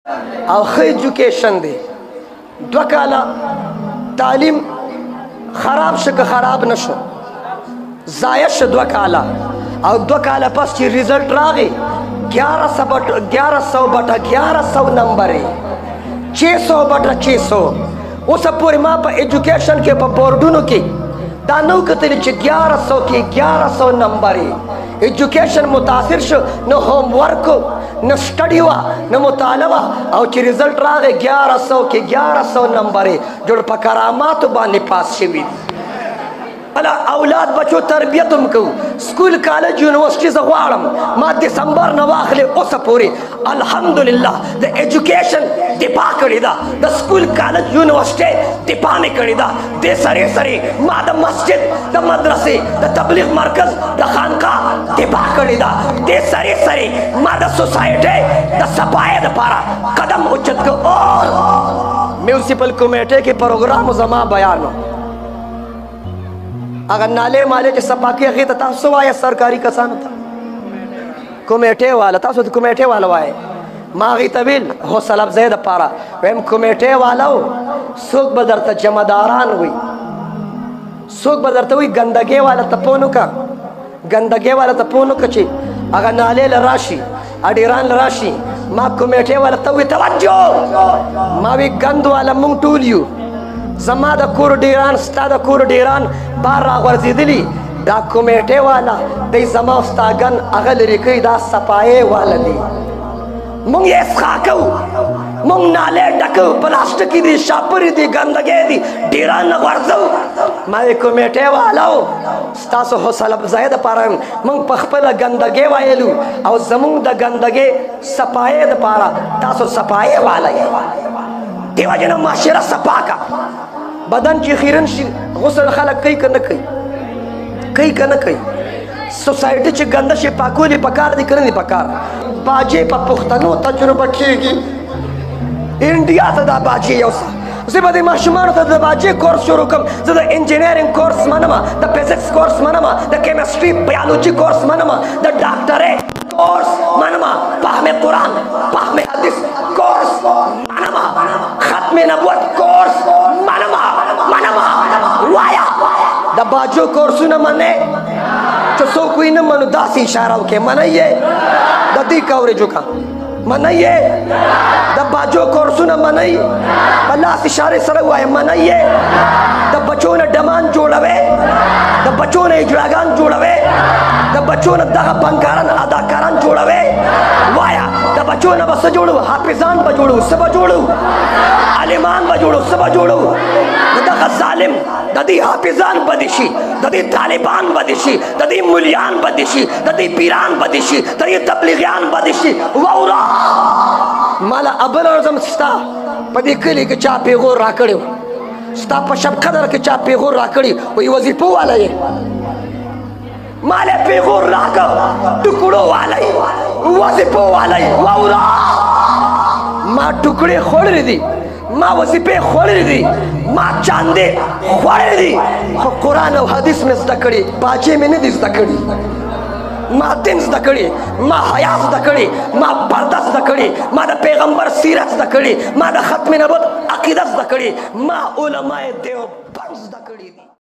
او ښه ایجوکیشن دی. 2 کاله تعلیم خراب شو که خراب نشو، ضایع شو 2 کاله. او 2 کاله پس چې ریزلټ راغی 1100/1100 نمبر 600/600. اوس پورې ما په ایجوکیشن کې په بورډونو کې دا نو کتلی چې 1100 کې 1100 نمبر ایجوکیشن متاثر شو. نو ہوم ورک نو سټډي وا نو مطالبه او چې ریزلټ راغی 1100 کې 1100 نمبر جوړ په کراماتو باندې پاس شوی. بلا اولاد بچو تربیت هم کو. سکول کالج یونیورسٹی زه غواړم ما دسمبر نه واخلې اوسه پورې الحمدلله د ایجوکیشن دفاع کړې ده، د سکول کالج یونیورسٹی دفاع مې کړې ده. دې سره سره ما د مسجد د مدرسې د تبلیغ مرکز د خانقاه دفاع کړې ده. دې سره سره ما د سوسایټي د صفایۍ دپاره قدم اوچت کو. اور میونسپل کمیټې کې پروګرام زما بیانو اگر نالے مالے چې صفاکي هغې ته تاسو وایه سرکاري کسانو ته کمیټې والا، تاسو د کمیټې والا وایه. ما هغې ته ویل حوصله افزۍ دپاره ویم کمیټې والا و څوک به درته جمعداران وي، څوک به درته وي ګندګۍ والا ته پوه نه که، ګندګۍ والا ته پوه نه که چې هغه نالې له راشي اډیران له راشي. ما کمیټې والا ته وي توجه، ما وی ګند والا مونږ ټول یو، زما د کور ډیران ستا د کور ډیران بار راغورځېدلي. دا کمیټې والا دی زما او ستا ګن هغه لرې کوي، دا صفایۍ والا دی. مونږ یې اسخا کوو، مونږ نالې ډکوو، پلاستیکي دي شاپرې دي ګندګۍ دي ډیران نه غورځوو. ما یې کمیټې والا و ستاسو حوصله افزایۍ دپاره مونږ په خپله ګندګۍ ویلو او زمونږ د ګندګۍ صفایۍ دپاره تاسو صفایۍ والا یې. دې وجې نه معاشره صفا کا. بدن چې خیرن شي غسل خلک کوي که نه کوي، کوي که نه کوي. سوسایټي چې ګنده شي پاکول یې پکار دي که نه دي پکار. باجې په پښتنو تجربه کېږي، انډیا ته دا باجې یو څه. زه به دې ماشومانو ته د باجې کورس شروع کړم. زه د انجینرینګ کورس منم، د فزکس کورس منم، د کیمسټري بیالوجي کورس منم، د ډاکټرۍ کورس منم، فهم قرآن فهم حدیث کورس منم، ختم نبوت کورس منم. وایا د باجو کورسونه منې چې څوک وي نه منو داسې اشاره وکړې منئ یې د دې کوریجو کا منئ یې د باجو کورسونه منئ په لاس اشارې سره ووایه منئ یې د بچو نه ډمان جوړوې، د بچو نه اجراګان جوړوې، د بچو نه دغه فنکاران اداکاران جوړوې. وایا د بچو نه به څه جوړو؟ حافظان به جوړو، څه به جوړو؟ عالمان به جوړو، څه به جوړو؟ د دغه ظالم د دې حافظان به دي شي، د دې طالبان به دي شي، د دې مولیان به دي شي، د دې پیران به دي شي، د دې تبلیغیان به دي شي. واورا مالا ابله ورځم ستا په دې کلي کې چا پیغور راکړی و، ستا په شب قدر کې چا پیغور راکړي وایي وظیفو والا یې مال پیغور راکړ ټکړو والا یې وظیفو والا یې. واورا ما ټکړې خوړلې دي، ما وظیفې خوړلې دي، ما چاندې خوړلې دي، خو قرآن او حدیث مې زده کړي، باجې مې نه دي زده کړي. ما دین زده کړي، ما حیا زده کړي، ما پرده زده کړي، ما د پیغمبر سیرت زده کړي، ما د ختم نبوت عقیده زده کړي، ما علماء دیوبند زده کړي دي.